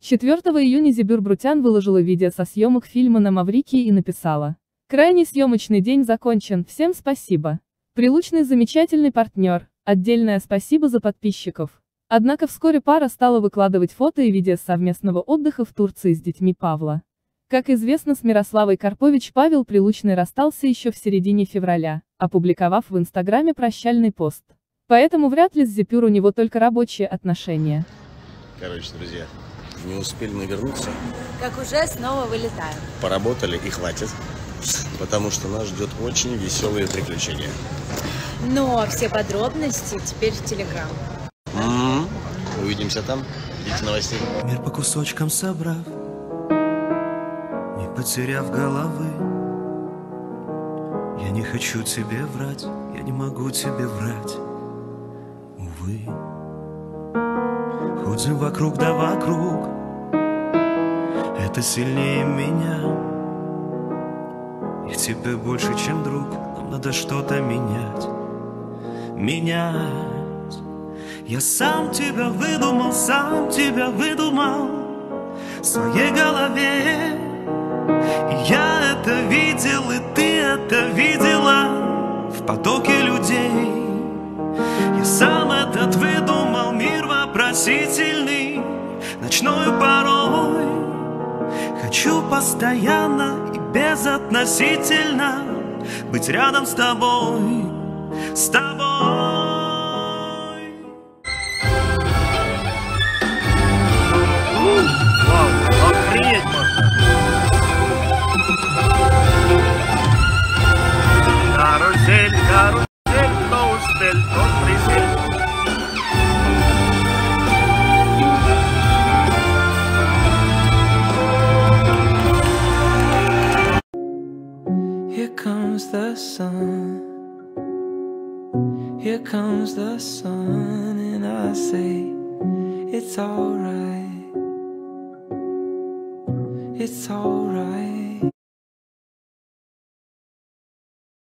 4 июня Зибюр Брутян выложила видео со съемок фильма на Маврикии и написала: «Крайний съемочный день закончен, всем спасибо. Прилучный замечательный партнер, отдельное спасибо за подписчиков». Однако вскоре пара стала выкладывать фото и видео совместного отдыха в Турции с детьми Павла. Как известно, с Мирославой Карпович Павел Прилучный расстался еще в середине февраля, опубликовав в Инстаграме прощальный пост. Поэтому вряд ли с Зипюр у него только рабочие отношения. Короче, друзья, не успели навернуться. Как уже снова вылетаем. Поработали и хватит, потому что нас ждет очень веселые приключения. Но все подробности теперь в Телеграм. Увидимся там. Ждите новостей. Мир по кусочкам собрав, не потеряв головы. Я не хочу тебе врать, я не могу тебе врать, увы. Ходим вокруг да вокруг, это сильнее меня. Я тебе больше, чем друг, нам надо что-то менять. Менять. Я сам тебя выдумал в своей голове. И я это видел, и ты это видела в потоке людей. Я сам этот выдумал мир вопросительный, ночной порой. Хочу постоянно и безотносительно быть рядом с тобой, с тобой. Вау, охренеть можно! Карусель, карусель, кто успел, тот присел. Here comes the sun, here comes the sun, and I say it's alright, it's alright.